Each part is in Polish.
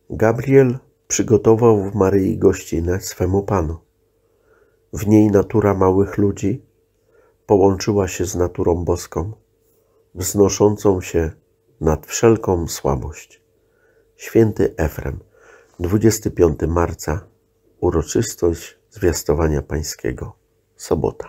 Gabriel przygotował w Maryi gościnę swemu Panu. W niej natura małych ludzi połączyła się z naturą boską, wznoszącą się nad wszelką słabość. Święty Efrem, 25 marca, uroczystość Zwiastowania Pańskiego, sobota.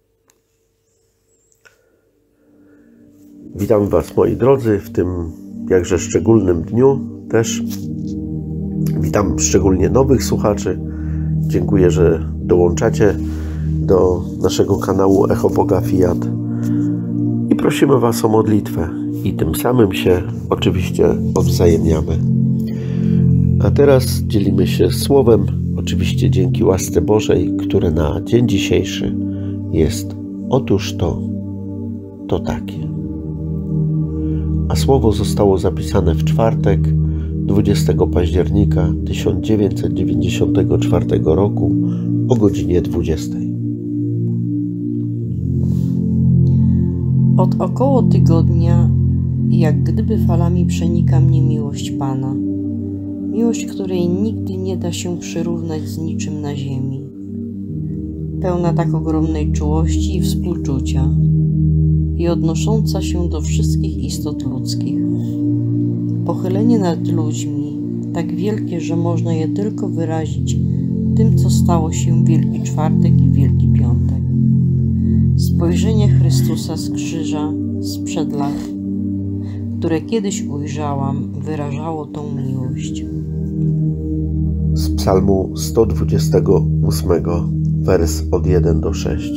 Witam Was, moi drodzy, w tym jakże szczególnym dniu też. Witam szczególnie nowych słuchaczy. Dziękuję, że dołączacie do naszego kanału Echo Boga Fiat i prosimy Was o modlitwę i tym samym się oczywiście odwzajemniamy. A teraz dzielimy się słowem, oczywiście dzięki łasce Bożej, które na dzień dzisiejszy jest otóż to takie. A słowo zostało zapisane w czwartek, 20 października 1994 roku o godzinie 20. Od około tygodnia, jak gdyby falami przenika mnie miłość Pana. Miłość, której nigdy nie da się przyrównać z niczym na ziemi. Pełna tak ogromnej czułości i współczucia i odnosząca się do wszystkich istot ludzkich. Pochylenie nad ludźmi, tak wielkie, że można je tylko wyrazić tym, co stało się w Wielki Czwartek i Wielki Piątek. Spojrzenie Chrystusa z krzyża sprzed lat, które kiedyś ujrzałam, wyrażało tą miłość. Z Psalmu 128, wers od 1 do 6.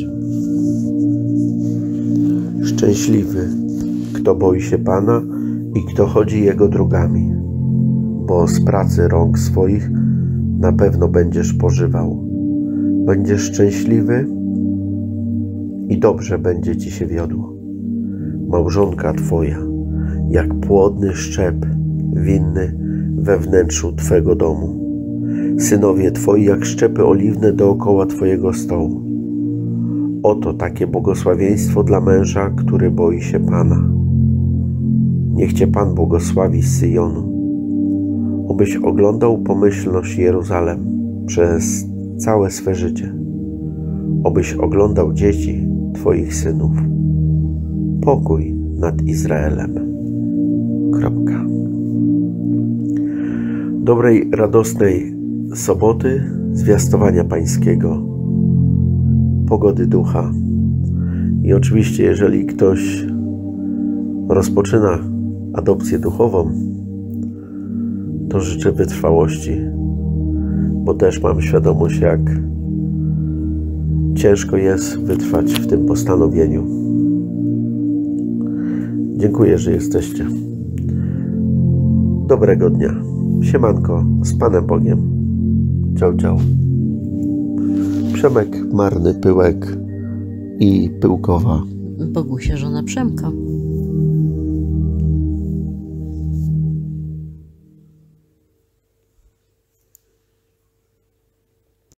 Szczęśliwy, kto boi się Pana i kto chodzi Jego drogami, bo z pracy rąk swoich na pewno będziesz pożywał. Będziesz szczęśliwy i dobrze będzie Ci się wiodło. Małżonka Twoja, jak płodny szczep winny we wnętrzu Twego domu. Synowie Twoi, jak szczepy oliwne dookoła Twojego stołu. Oto takie błogosławieństwo dla męża, który boi się Pana. Niech Cię Pan błogosławi z Syjonu. Obyś oglądał pomyślność Jeruzalem przez całe swe życie. Obyś oglądał dzieci Twoich synów. Pokój nad Izraelem. Kropka. Dobrej, radosnej soboty, zwiastowania Pańskiego, pogody ducha. I oczywiście, jeżeli ktoś rozpoczyna adopcję duchową, to życzę wytrwałości, bo też mam świadomość, jak ciężko jest wytrwać w tym postanowieniu. Dziękuję, że jesteście. Dobrego dnia. Siemanko, z Panem Bogiem. Ciao, ciao. Przemek, Marny, Pyłek i Pyłkowa. Bogusia, żona Przemka.